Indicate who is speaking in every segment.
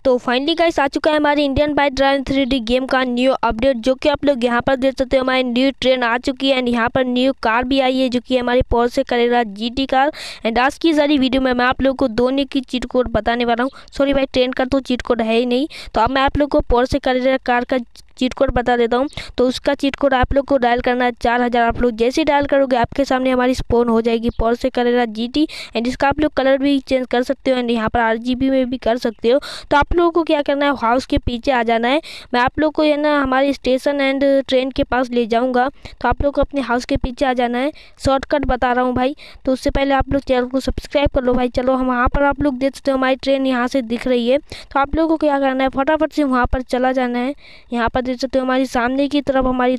Speaker 1: तो finally guys आ चुका है हमारे Indian bike driving 3D game का न्यू अपडेट, जो कि आप लोग यहाँ पर देख सकते हो। हमारी न्यू ट्रेन आ चुकी है एंड यहाँ पर न्यू कार भी आई है, जो कि हमारी Porsche Carrera GT car. And आज की सारी वीडियो में मैं आप लोगों को दोनों की चीट कोड बताने वाला हूँ। सॉरी भाई, ट्रेन का तो चीट कोड है ही नहीं, तो अब मैं आप लोग को पोर्शे करेरा कार का चीट कोड बता देता हूँ। तो उसका चीट कोड आप लोग को डायल करना है 4000। आप लोग जैसे डायल करोगे आपके सामने हमारी स्पॉन हो जाएगी पोर्शे करेरा GT। एंड इसका आप लोग कलर भी चेंज कर सकते हो एंड यहाँ पर RGB में भी कर सकते हो। तो आप लोगों को क्या करना है, हाउस के पीछे आ जाना है। मैं आप लोग को ना हमारे स्टेशन एंड ट्रेन के पास ले जाऊंगा, तो आप लोग को अपने हाउस के पीछे आ जाना है। शॉर्टकट बता रहा हूँ भाई, तो उससे पहले आप लोग चैनल को सब्सक्राइब कर लो भाई। चलो हम वहाँ पर आप लोग देख सकते हो हमारी ट्रेन यहाँ से दिख रही है। तो आप लोगों को क्या करना है, फटाफट से वहाँ पर चला जाना है। यहाँ पर देख सकते हो हमारी सामने की तरफ हमारी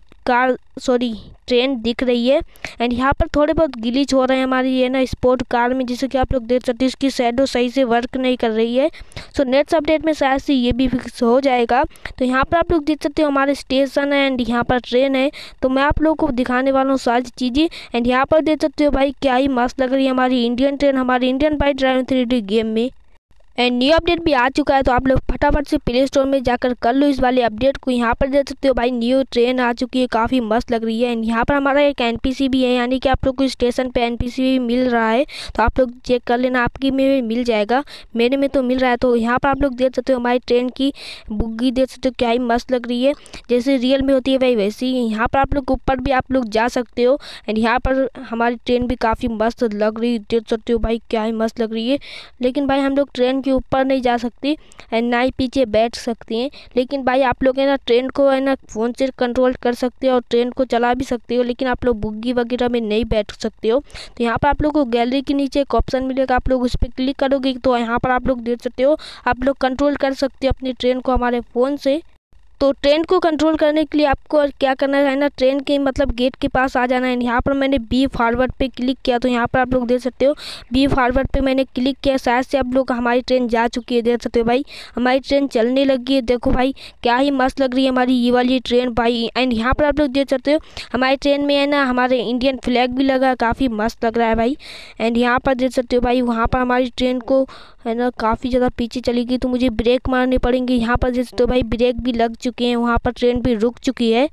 Speaker 1: ट्रेन दिख रही है। एंड यहाँ पर थोड़े बहुत ग्लिच हो रहे हैं हमारी ये ना स्पोर्ट कार में, जैसे कि आप लोग देख सकते हो इसकी शैडो सही से वर्क नहीं कर रही है। सो नेक्स्ट अपडेट में शायद से ये भी फिक्स हो जाएगा। तो यहाँ पर आप लोग देख सकते हो हमारे स्टेशन है एंड यहाँ पर ट्रेन है। तो मैं आप लोगों को दिखाने वाला हूँ सारी चीज़ें। एंड यहाँ पर देख सकते हो भाई क्या ही मस्त लग रही है हमारी इंडियन ट्रेन हमारी Indian bike driving 3D game में। एंड न्यू अपडेट भी आ चुका है, तो आप लोग फटाफट से प्ले स्टोर में जाकर कर लो इस वाले अपडेट को। यहाँ पर देख सकते हो भाई न्यू ट्रेन आ चुकी है, काफ़ी मस्त लग रही है। एंड यहाँ पर हमारा एक NPC भी है, यानी कि आप लोग को स्टेशन पे NPC भी मिल रहा है। तो आप लोग चेक कर लेना, आपकी में भी मिल जाएगा, मेरे में तो मिल रहा है। तो यहाँ पर आप लोग देख सकते हो हमारी ट्रेन की बुग्गी देख सकते हो, क्या ही मस्त लग रही है, जैसे रियल में होती है भाई वैसी ही। यहाँ पर आप लोग ऊपर भी आप लोग जा सकते हो। एंड यहाँ पर हमारी ट्रेन भी काफ़ी मस्त लग रही है, देख सकते हो भाई क्या ही मस्त लग रही है। लेकिन भाई हम लोग ट्रेन के ऊपर नहीं जा सकती एंड ना ही पीछे बैठ सकती हैं। लेकिन भाई आप लोग है ना ट्रेन को है ना फ़ोन से कंट्रोल कर सकते हो और ट्रेन को चला भी सकते हो, लेकिन आप लोग बुग्गी वगैरह में नहीं बैठ सकते हो। तो यहाँ पर आप लोग को गैलरी के नीचे एक ऑप्शन मिलेगा, आप लोग उस पर क्लिक करोगे तो यहाँ पर आप लोग देख सकते हो आप लोग कंट्रोल कर सकते हो अपनी ट्रेन को हमारे फ़ोन से। तो ट्रेन को कंट्रोल करने के लिए आपको क्या करना है ना, ट्रेन के मतलब गेट के पास आ जाना है। यहाँ पर मैंने बी फॉरवर्ड पे क्लिक किया, तो यहाँ पर आप लोग देख सकते हो बी फॉरवर्ड पे मैंने क्लिक किया। शायद से आप लोग हमारी ट्रेन जा चुकी है, देख सकते हो भाई हमारी ट्रेन चलने लगी है। देखो भाई क्या ही मस्त लग रही है हमारी ये वाली ट्रेन भाई। एंड यहाँ पर आप लोग देख सकते हो हमारी ट्रेन में है ना हमारे इंडियन फ्लैग भी लगा है, काफ़ी मस्त लग रहा है भाई। एंड यहाँ पर देख सकते हो भाई वहाँ पर हमारी ट्रेन को है ना काफ़ी ज़्यादा पीछे चली गई, तो मुझे ब्रेक मारने पड़ेंगे। यहाँ पर देख सकते हो भाई ब्रेक भी लग चुके हैं, वहाँ पर ट्रेन भी रुक चुकी है।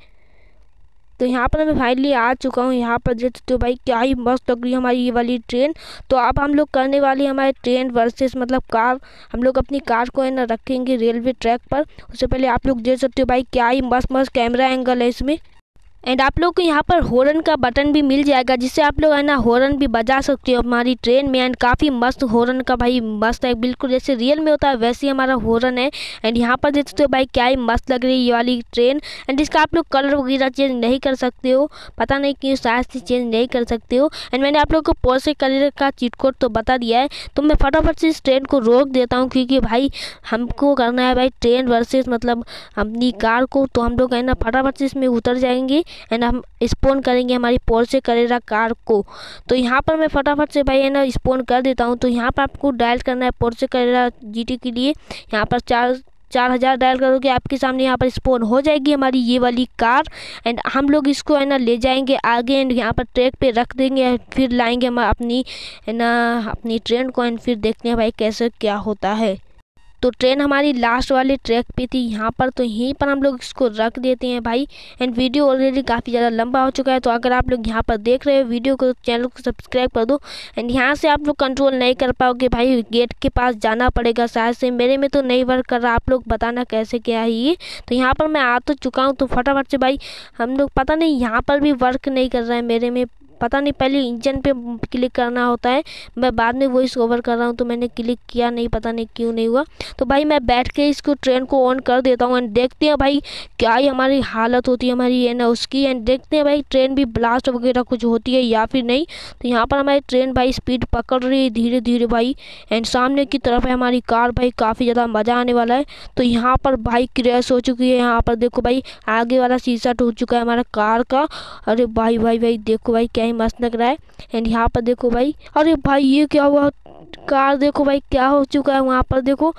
Speaker 1: तो यहाँ पर मैं फाइनली आ चुका हूँ। यहाँ पर देख सकते हो भाई क्या ही मस्त लग रही है हमारी ये वाली ट्रेन। तो अब हम लोग करने वाली हमारे ट्रेन वर्सेस मतलब कार। हम लोग अपनी कार को है ना रखेंगे रेलवे ट्रैक पर। उससे पहले आप लोग देख सकते हो भाई क्या ही मस्त मस्त कैमरा एंगल है इसमें। एंड आप लोग को यहाँ पर हॉर्न का बटन भी मिल जाएगा, जिससे आप लोग है ना हॉर्न भी बजा सकते हो हमारी ट्रेन में। एंड काफ़ी मस्त हॉर्न का भाई मस्त है, बिल्कुल जैसे रियल में होता है वैसे ही हमारा हॉर्न है। एंड यहाँ पर देख सकते हो भाई क्या ही मस्त लग रही है ये वाली ट्रेन। एंड इसका आप लोग कलर वगैरह चेंज नहीं कर सकते हो, पता नहीं क्यों शायद से चेंज नहीं कर सकते हो। एंड मैंने आप लोग को पोर्शे करेरा का चीट कोड तो बता दिया है, तो मैं फटाफट से इस ट्रेन को रोक देता हूँ, क्योंकि भाई हमको करना है भाई ट्रेन वर्सेस मतलब अपनी कार को। तो हम लोग है ना फटाफट से इसमें उतर जाएंगे एंड हम स्पॉन करेंगे हमारी पोर्शे करेरा कार को। तो यहाँ पर मैं फटाफट से भाई है ना स्पॉन कर देता हूँ। तो यहाँ पर आपको डायल करना है पोर्शे करेरा GT के लिए। यहाँ पर 4000 डायल करोगे आपके सामने यहाँ पर स्पॉन हो जाएगी हमारी ये वाली कार। एंड हम लोग इसको है ना ले जाएंगे आगे एंड यहाँ पर ट्रैक पे रख देंगे, फिर लाएंगे हम अपनी है ना अपनी ट्रेन को एंड फिर देखते हैं भाई कैसे क्या होता है। तो ट्रेन हमारी लास्ट वाले ट्रैक पे थी यहाँ पर, तो यहीं पर हम लोग इसको रख देते हैं भाई। एंड वीडियो ऑलरेडी काफ़ी ज़्यादा लंबा हो चुका है, तो अगर आप लोग यहाँ पर देख रहे हो वीडियो को, चैनल को सब्सक्राइब कर दो। एंड यहाँ से आप लोग कंट्रोल नहीं कर पाओगे भाई, गेट के पास जाना पड़ेगा शायद से, मेरे में तो नहीं वर्क कर रहा, आप लोग बताना कैसे क्या है ये। तो यहाँ पर मैं आ तो चुका हूँ, तो फटाफट से भाई हम लोग पता नहीं यहाँ पर भी वर्क नहीं कर रहा है मेरे में, पता नहीं पहले इंजन पे क्लिक करना होता है, मैं बाद में वॉइस ओवर कर रहा हूँ तो मैंने क्लिक किया नहीं, पता नहीं क्यों नहीं हुआ। तो भाई मैं बैठ के इसको ट्रेन को ऑन कर देता हूँ एंड देखते हैं भाई क्या ही हमारी हालत होती है हमारी है ना उसकी। एंड देखते हैं भाई ट्रेन भी ब्लास्ट वगैरह कुछ होती है या फिर नहीं। तो यहाँ पर हमारी ट्रेन भाई स्पीड पकड़ रही है धीरे धीरे भाई। एंड सामने की तरफ है हमारी कार भाई, काफ़ी ज़्यादा मज़ा आने वाला है। तो यहाँ पर भाई क्रैश हो चुकी है, यहाँ पर देखो भाई आगे वाला शीशा टूट चुका है हमारा कार का। अरे भाई भाई भाई देखो भाई क्या ही मस्त लग रहा है। एंड यहाँ पर देखो भाई, अरे भाई ये क्या हुआ, कार देखो भाई क्या हो चुका है वहाँ पर देखो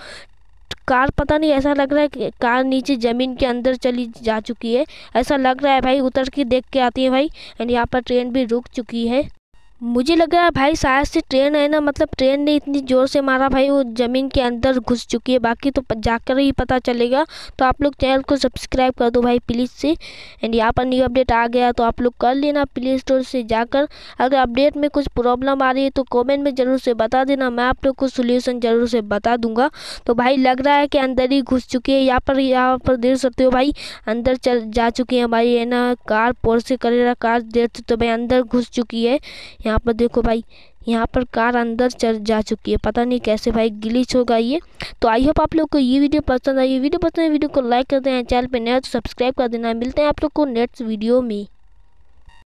Speaker 1: कार, पता नहीं ऐसा लग रहा है कि कार नीचे ज़मीन के अंदर चली जा चुकी है, ऐसा लग रहा है भाई। उतर के देख के आती है भाई। एंड यहाँ पर ट्रेन भी रुक चुकी है। मुझे लग रहा है भाई शायद से ट्रेन है ना, मतलब ट्रेन ने इतनी ज़ोर से मारा भाई वो ज़मीन के अंदर घुस चुकी है। बाकी तो जाकर ही पता चलेगा। तो आप लोग चैनल को सब्सक्राइब कर दो भाई प्लीज़ से। एंड यहाँ पर न्यू अपडेट आ गया तो आप लोग कर लेना प्ले स्टोर से जाकर। अगर अपडेट में कुछ प्रॉब्लम आ रही है तो कॉमेंट में ज़रूर से बता देना, मैं आप लोग को सोल्यूशन ज़रूर से बता दूंगा। तो भाई लग रहा है कि अंदर ही घुस चुकी है। यहाँ पर देख सकते हो भाई अंदर चल जा चुकी है भाई, है ना कार, पोर्शे करेरा कार देख सकते हो भाई अंदर घुस चुकी है। यहाँ पर देखो भाई, यहाँ पर कार अंदर चल जा चुकी है, पता नहीं कैसे भाई ग्लिच होगा ये। तो आई होप आप लोग को ये वीडियो पसंद आई। वीडियो पसंद है वीडियो को लाइक कर देना, चैनल पे नया तो सब्सक्राइब कर देना। मिलते हैं आप लोग को नेक्स्ट वीडियो में।